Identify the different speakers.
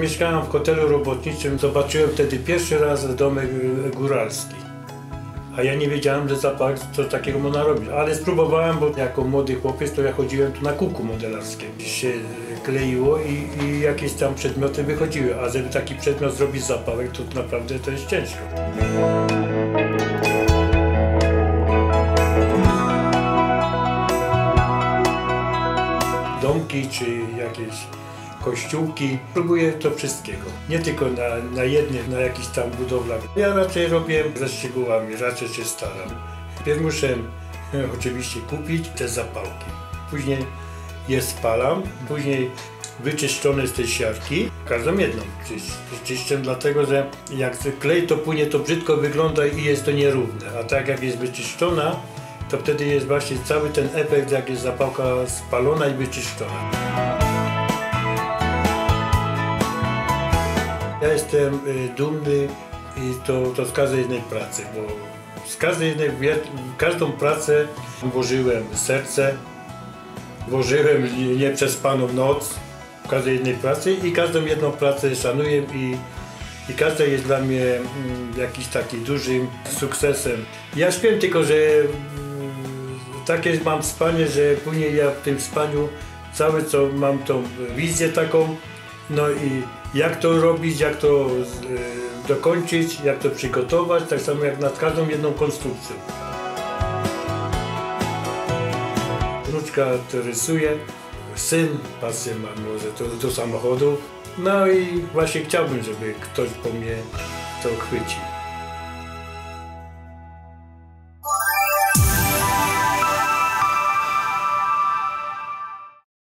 Speaker 1: mieszkałem w hotelu robotniczym, zobaczyłem wtedy pierwszy raz domek góralski. A ja nie wiedziałem, że zapach co takiego można robić. Ale spróbowałem, bo jako młody chłopiec to ja chodziłem tu na kółku modelarskie. Się kleiło i jakieś tam przedmioty wychodziły. A żeby taki przedmiot zrobić zapałek, to naprawdę to jest ciężko. Domki czy jakieś kościółki. Próbuję to wszystkiego. Nie tylko na jednych, na jakichś tam budowlach. Ja raczej robię ze szczegółami, raczej się staram. Pierw muszę oczywiście kupić te zapałki. Później je spalam, później wyczyszczone z tej siarki. Każdą jedną czyszczę, dlatego że jak klej to płynie, to brzydko wygląda i jest to nierówne. A tak jak jest wyczyszczona, to wtedy jest właśnie cały ten efekt, jak jest zapałka spalona i wyczyszczona. Ja jestem dumny i to z każdej jednej pracy, bo z każdej jednej, w każdą pracę włożyłem serce, włożyłem nieprzespaną noc w każdej jednej pracy i każdą jedną pracę szanuję i każda jest dla mnie jakiś taki dużym sukcesem. Ja śpię tylko, że takie mam spanie, że później ja w tym spaniu całe co mam tą wizję taką, no i jak to robić, jak to dokończyć, jak to przygotować, tak samo jak nad każdą jedną konstrukcją. Wnuczka to rysuje, syn pasję ma może do samochodu, no i właśnie chciałbym, żeby ktoś po mnie to chwycił.